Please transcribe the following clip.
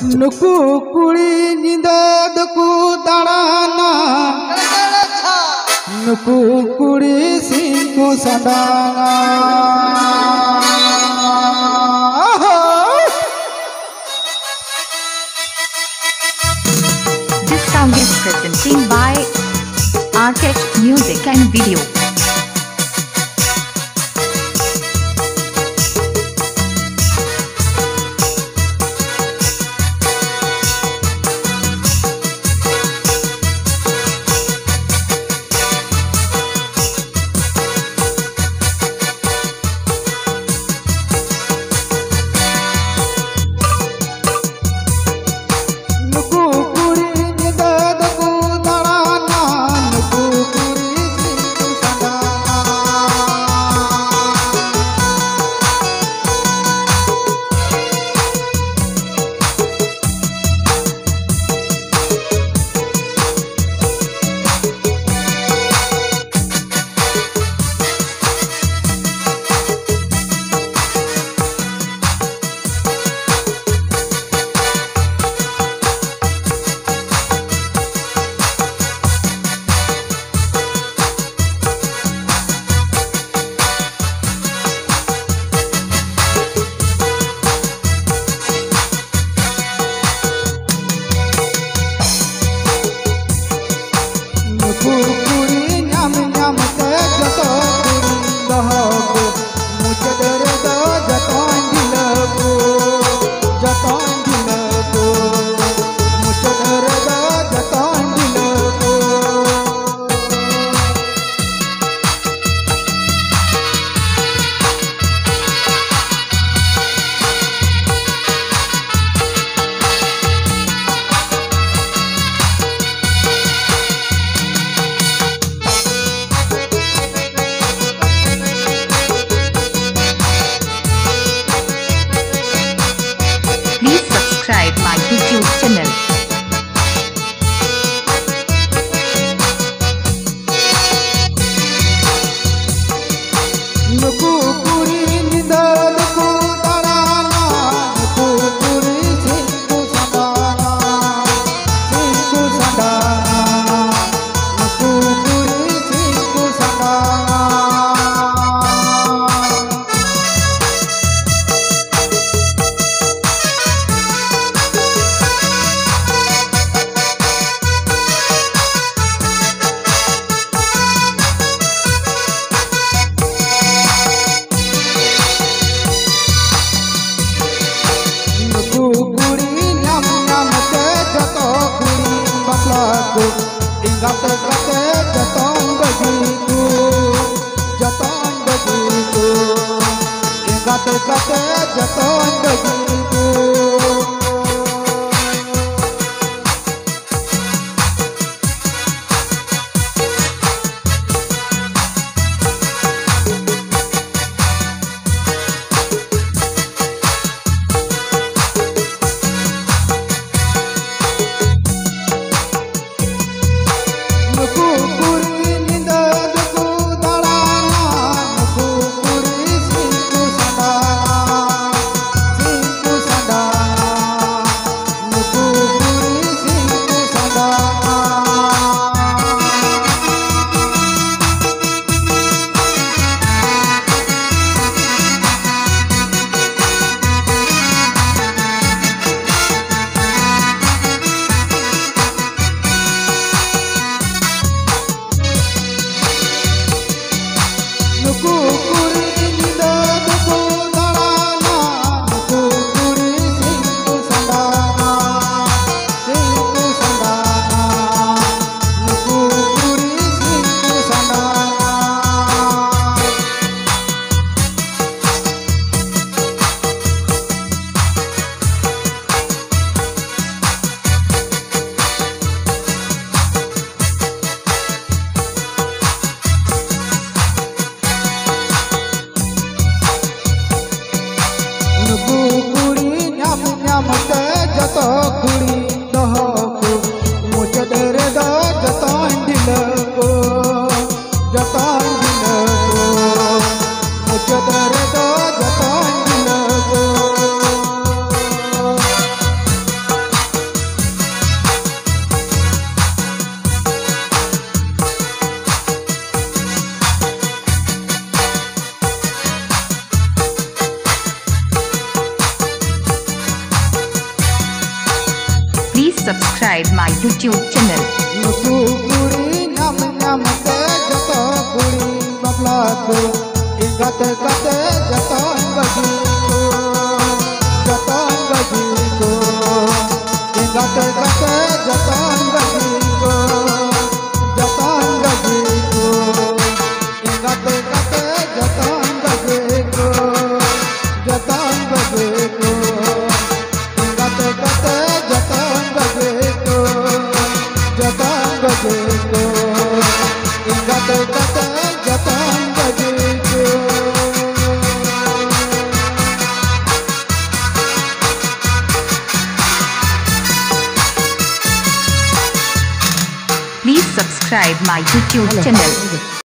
नुकु कुड़ी निंदा दकु दाड़ाना नुकु कुड़ी सिंकु Sadana. This song is presented by Arkesh Music and Video. Please subscribe my YouTube channel. नुकु कुड़ी निंदा दकु दाड़ाना नुकु कुड़ी सिंकु सडाना नुकु कुड़ी सिंकु Sadana. Ingate kate jatong begitu, ingate kate jatong begitu. subscribe my YouTube channel. Nuku kuri nyam nyam te jato kuri babla ko ingat kate jaton bagi ko jaton bagi ko ingat kate jaton bagi ko jaton bagi ko ingat kate jaton bagi ko jaton bagi ko ingat kate jaton bagi ko jaton bagi ko ingat kate jaton bagi ko. Please subscribe my YouTube channel.